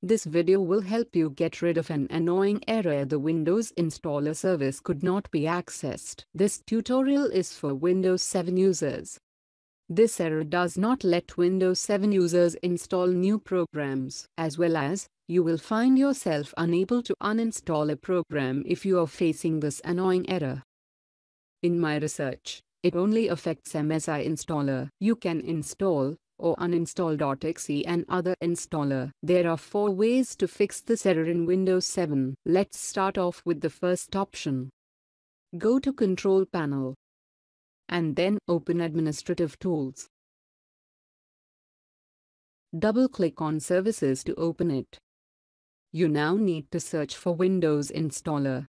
This video will help you get rid of an annoying error: the Windows installer service could not be accessed. This tutorial is for Windows 7 users. This error does not let Windows 7 users install new programs. As well as, you will find yourself unable to uninstall a program if you are facing this annoying error. In my research, it only affects MSI installer. You can install or uninstall.exe and other installer. There are 4 ways to fix this error in Windows 7. Let's start off with the first option. Go to Control Panel and then open Administrative Tools. Double-click on Services to open it. You now need to search for Windows Installer.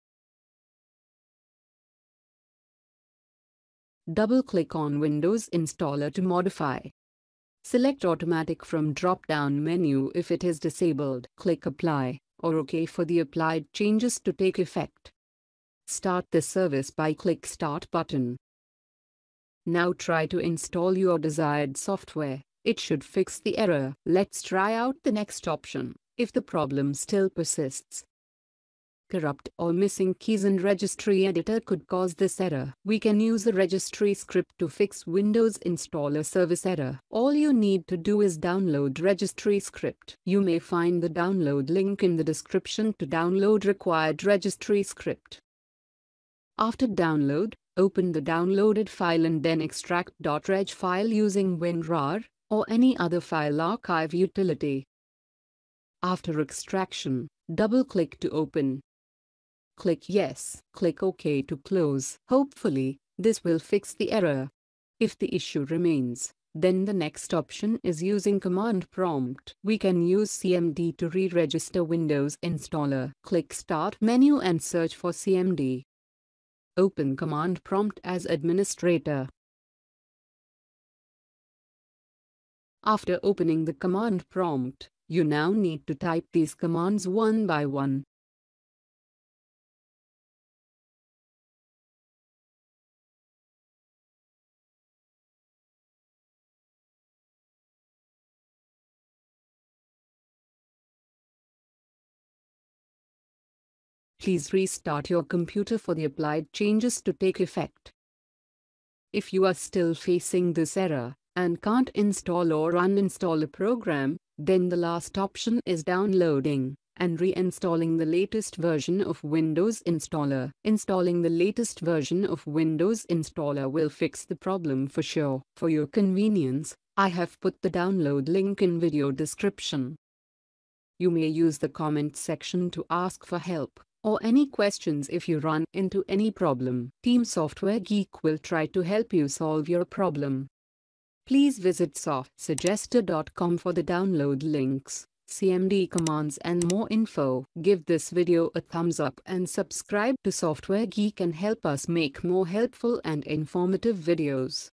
Double-click on Windows Installer to modify. Select Automatic from drop-down menu if it is disabled. Click Apply or OK for the applied changes to take effect. Start the service by click Start button. Now try to install your desired software. It should fix the error. Let's try out the next option. If the problem still persists, corrupt or missing keys in Registry Editor could cause this error. We can use the Registry Script to fix Windows installer service error. All you need to do is download Registry Script. You may find the download link in the description to download required Registry Script. After download, open the downloaded file and then extract .reg file using WinRAR or any other file archive utility. After extraction, double-click to open. Click Yes. Click OK to close. Hopefully, this will fix the error. If the issue remains, then the next option is using command prompt. We can use CMD to re-register Windows installer. Click Start menu and search for CMD. Open command prompt as administrator. After opening the command prompt, you now need to type these commands one by one. Please restart your computer for the applied changes to take effect. If you are still facing this error and can't install or uninstall a program, then the last option is downloading and reinstalling the latest version of Windows installer. Installing the latest version of Windows installer will fix the problem for sure. For your convenience, I have put the download link in video description. You may use the comment section to ask for help or any questions if you run into any problem. Team Software Geek will try to help you solve your problem. Please visit softsuggester.com for the download links, CMD commands and more info. Give this video a thumbs up and subscribe to Software Geek and help us make more helpful and informative videos.